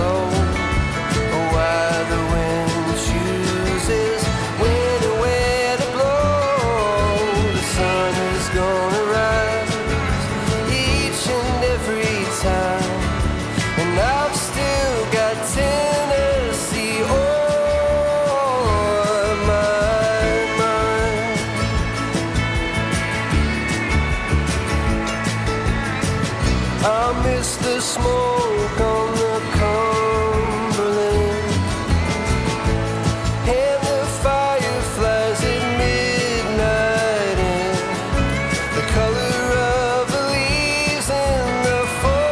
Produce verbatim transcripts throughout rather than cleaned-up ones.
flow, or why the wind chooses when and where to blow. The sun is gonna rise each and every time, and I've still got Tennessee on my mind. I miss the smoke on the Cumberland and the fireflies at midnight and the color of the leaves in the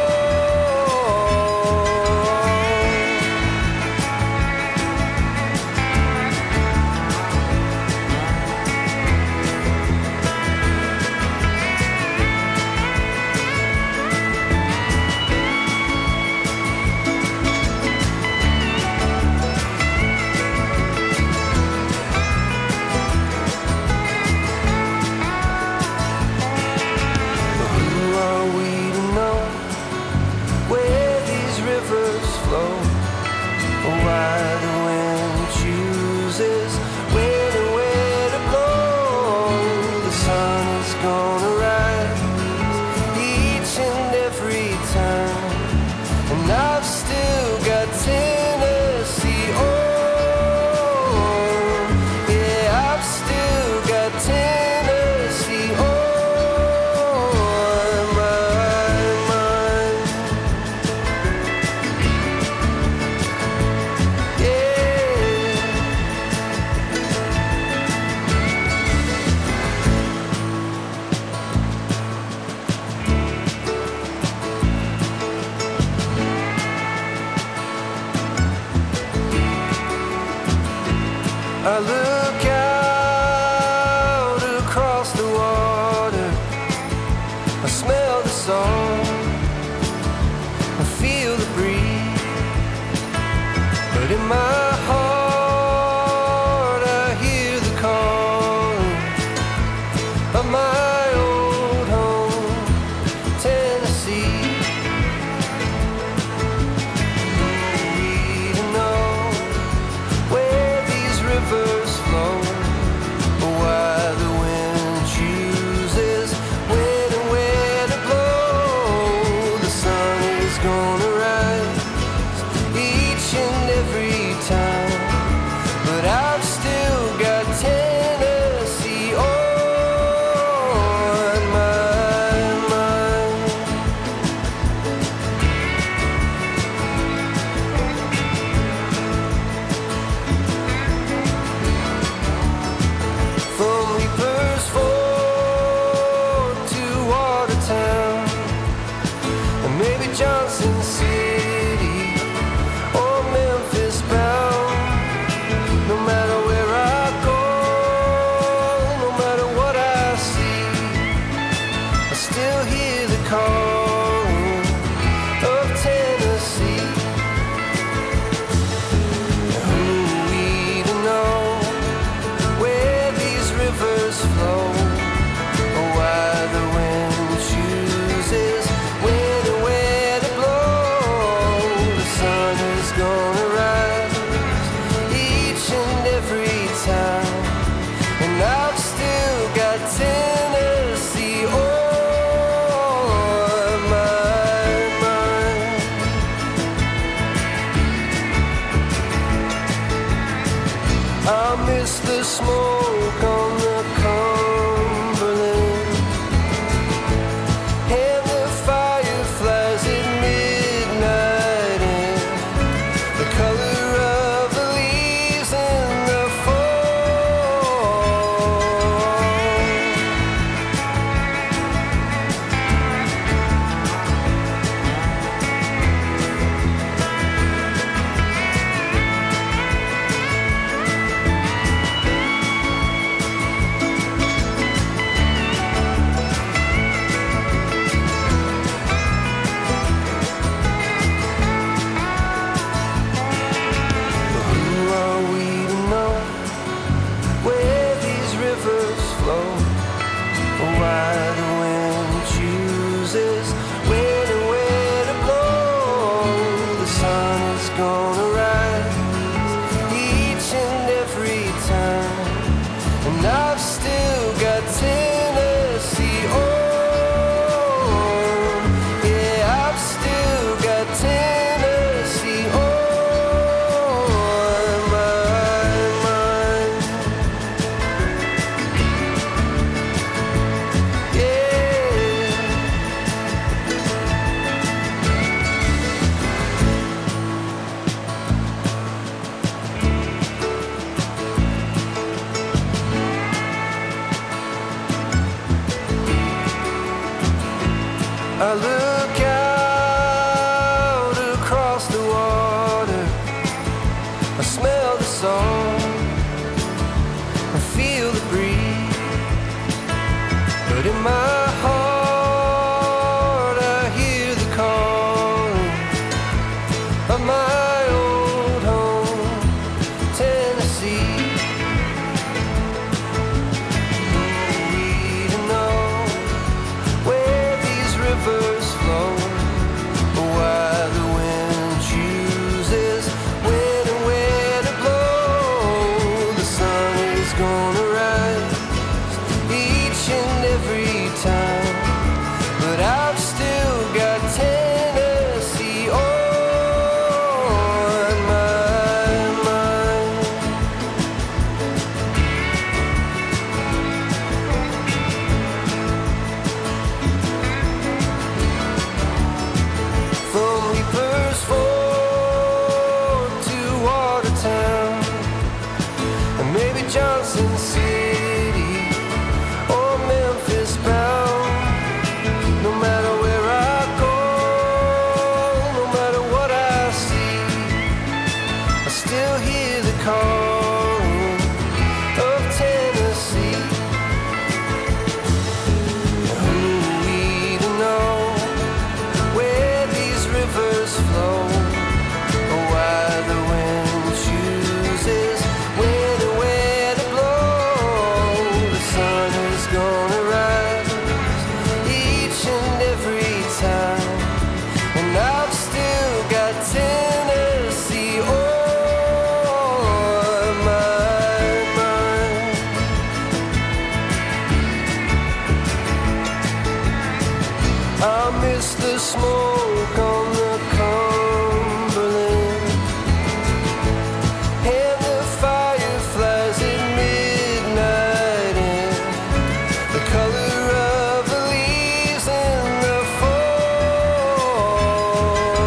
fall. Who are we to know where these rivers flow, or why the wind chooses when and where to blow? The sun is gonna rise each and every time, and I've still got Tennessee on. Yeah, I've still got Tennessee on my mind. Yeah. I look out across the water, I smell the salt, I feel the breeze, but in my heart I hear the calling of my old home, Tennessee. We to know where these rivers flow, or why the wind chooses when and where to blow. The sun is gonna rise each and every time, but I've still got Tennessee on my mind. From Reaper's Ford to Watertown, and maybe Johnson City or Memphis bound. No matter where I go, no matter what I see, I still hear the calling of Tennessee. Who are we to know where these rivers flow, or why the wind chooses when and where to blow? The sun is gonna rise each and every time, and I've still got Tennessee on my mind. I miss the smoke on the Cumberland and the fireflies at midnight and the color of the leaves in the fall. is gonna rise each and every time. And I've still got Tennessee on. Yeah, I've still got Tennessee on my mind. Yeah. I look out across the water, I smell the song, I feel the breeze, but in my heart I hear the calling of my old home, Tennessee. We don't know where these rivers flow, or why the wind chooses when and where to blow. The sun is gonna rise each and every time, but I've still got Tennessee on my mind. From Reapers Ford to Watertown, and maybe Johnson City or Memphis bound. No matter where I go, no matter what I see, I still hear the calling of Tennessee. Who we don't know where these rivers flow, or why the wind chooses when and where to blow. The sun is gonna rise each and every time, and I've still got Tennessee on my mind. I miss the smoke on the Cumberland and the fireflies at midnight, and the color of the leaves in the fall.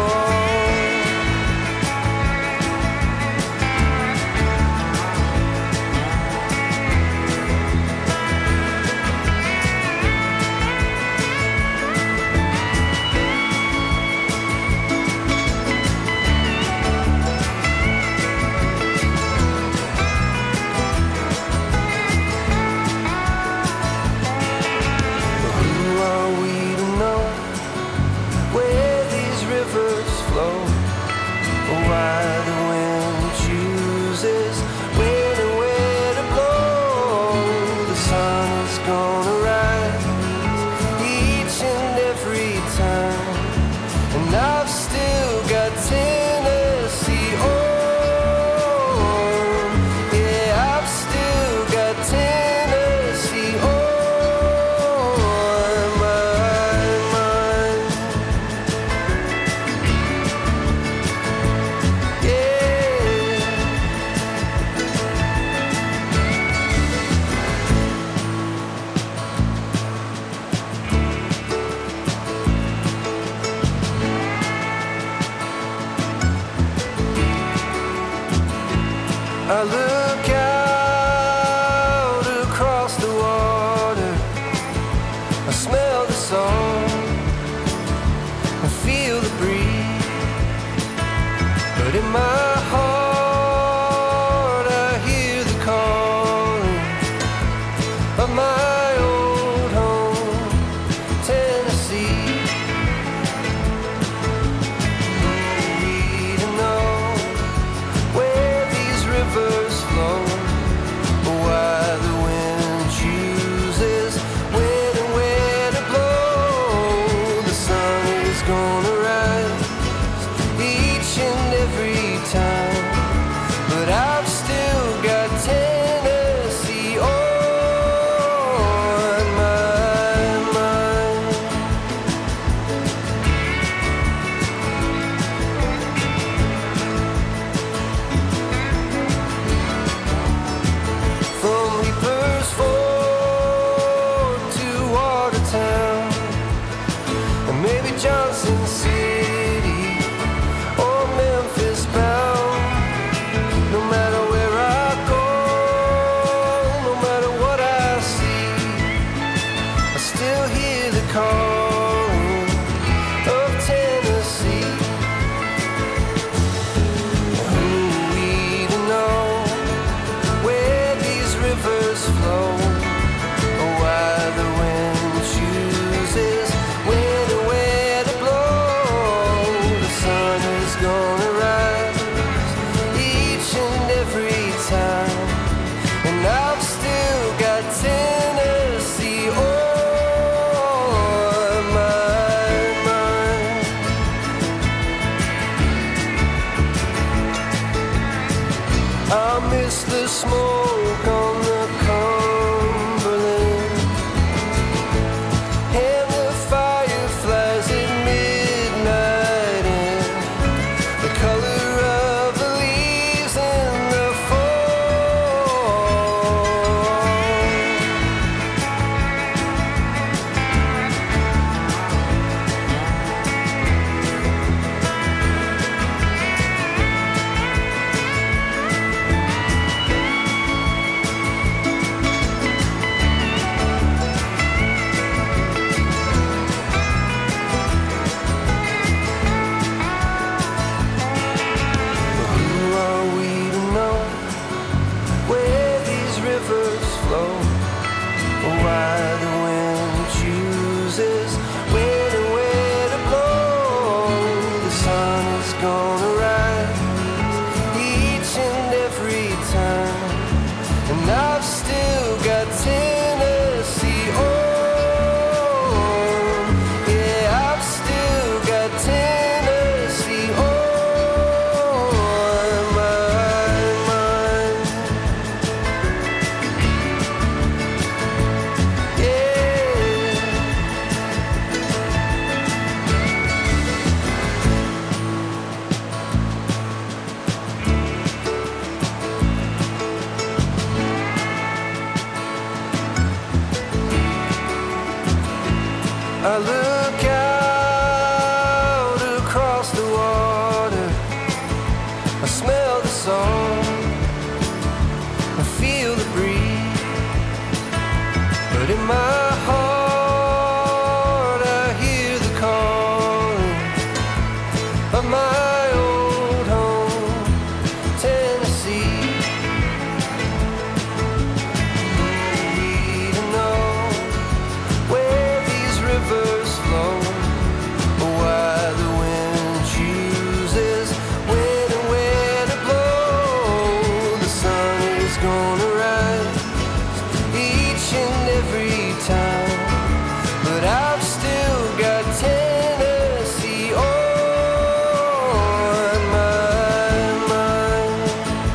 Who are we to know where these rivers flow, or why the wind chooses when and where to blow? The sun is gonna rise each and every time, and I've still got Tennessee on. Yeah, I've still got Tennessee on my mind. Yeah. I look out across the water, I smell the song, I feel the breeze, but in my heart I hear the calling of my old home, Tennessee. We don't know where these rivers flow, or why the wind chooses when and where to blow. The sun is gonna rise each and every miss the smoke on the Cumberland, and the fireflies at midnight, and the color of the leaves in the why the wind chooses when and where to blow. The sun is gonna rise each and every time, and I've still got Tennessee on. Yeah, I've still got Tennessee on my mind. I look out across the water, I smell the song, I feel the breeze, but in my heart I hear the calling of my old home, Tennessee. We don't know where these rivers flow, why the wind chooses when and where to blow. The sun is gonna rise each and every time, but I've still got Tennessee on my mind.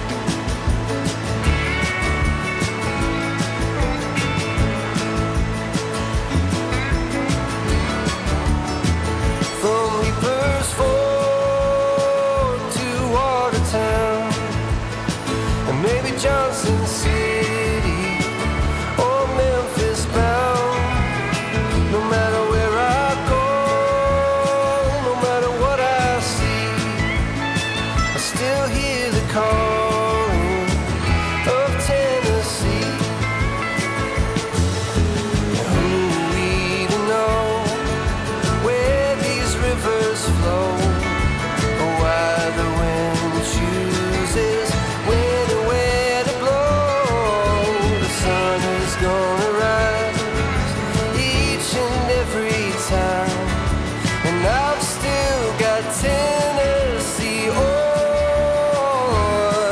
From Reapers Ford to Watertown, and maybe Johnson City or Memphis bound. No matter where I go, no matter what I see, I still hear the calling of Tennessee. Who even know where these rivers flow, or why the wind chooses when and where to blow. The sun is gonna rise each and every time, and I've still got Tennessee on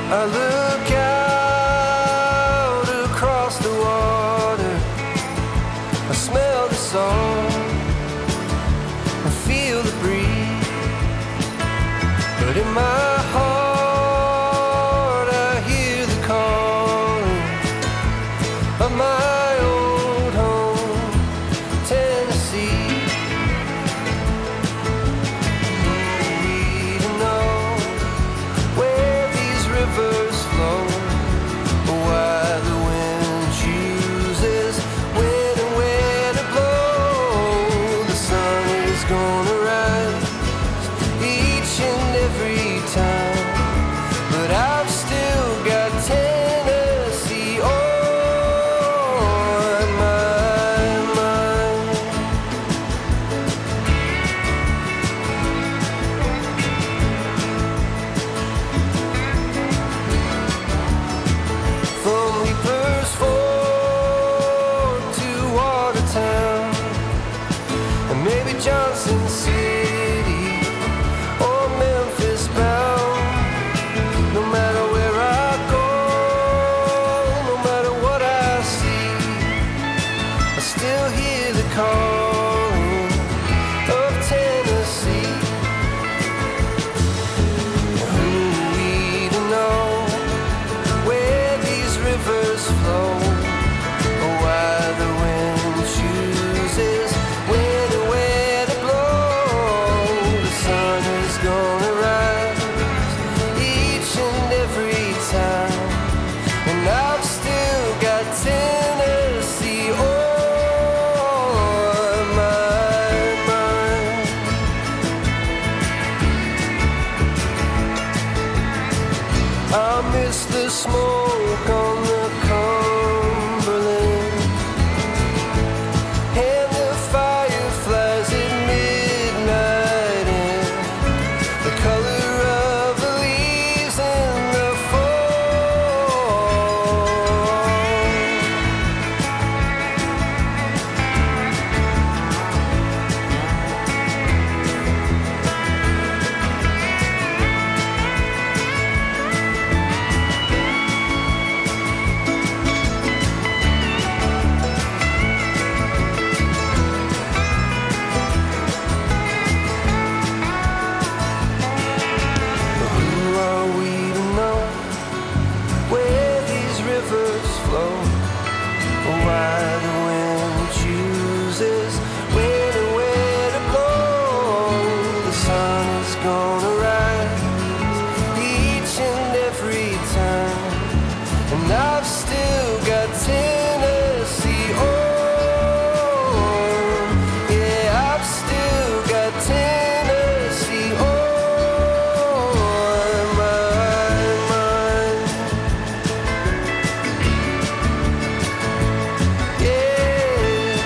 I look out across the water, I smell the song, I feel the breeze, but in my heart I hear the calling of my old home, Tennessee. We don't know where these rivers flow, or why the wind chooses when and where to blow. The sun is gonna rise each and every time, but I've still got Tennessee on my mind. From Leapers Ford to Watertown, and maybe Johnson City or Memphis bound. No matter where I go, no matter what I see, I still hear the calling of Tennessee. Who we don't know where these rivers flow, or why the wind chooses when and where to blow. The sun is gonna rise each and every time, and I've still got Tennessee on my mind. I miss the smoke on the Cumberland and the fireflies at midnight, and the color of the leaves in the fall. Who are we to know where these rivers flow, or why the wind chooses when and where to blow? The sun is gonna rise each and every time, and I've still got Tennessee on. Yeah, I've still got Tennessee on my mind. Yeah.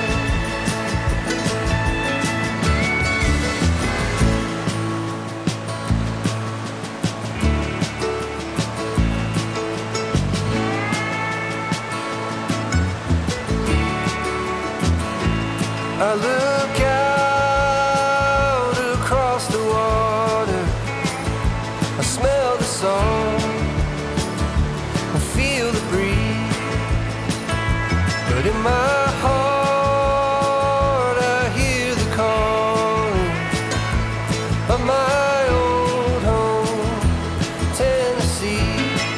I look out across the water, I smell the song, I feel the breeze, but in my heart I hear the calling of my old home, Tennessee.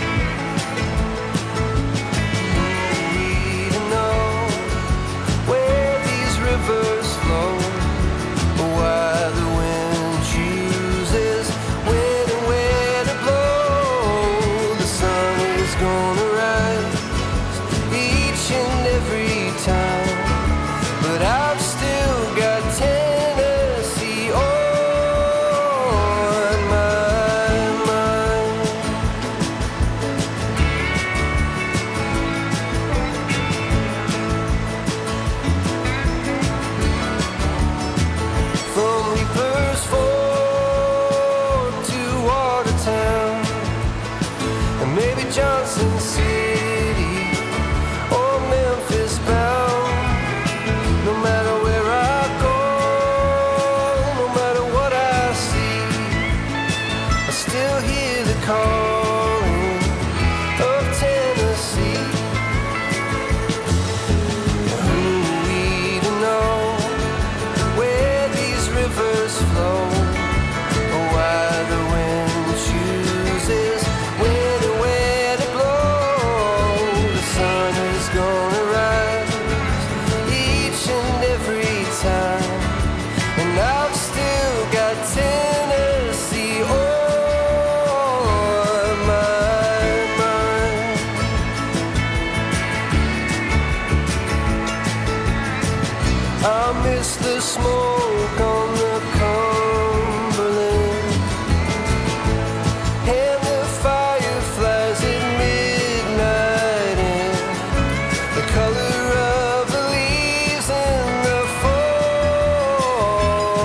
We don't know where these rivers flow, or why the wind chooses when and where to blow. The sun is gonna rise each and every time, but I've still got Tennessee on my mind. From Leapers Ford to Watertown, and maybe Johnson City or Memphis bound. No matter where I go, no matter what I see, I still hear the calling smoke on the Cumberland, and the fireflies at midnight, and the color of the leaves in the fall.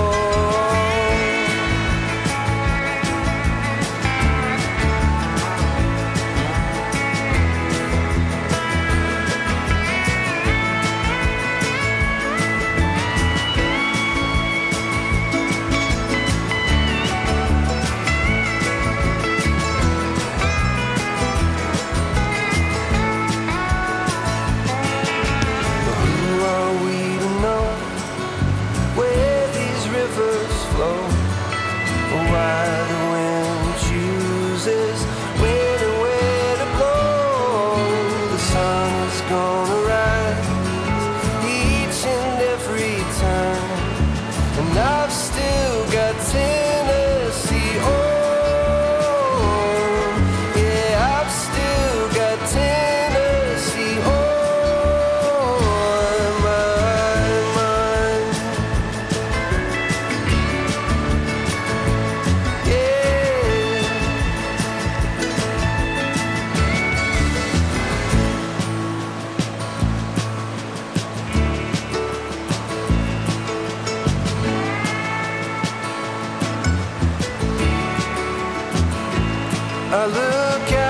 Why the wind chooses when and where to blow. The sun is gonna rise each and every time, and I've still got Tennessee on. Yeah, I've still got Tennessee on my mind. I look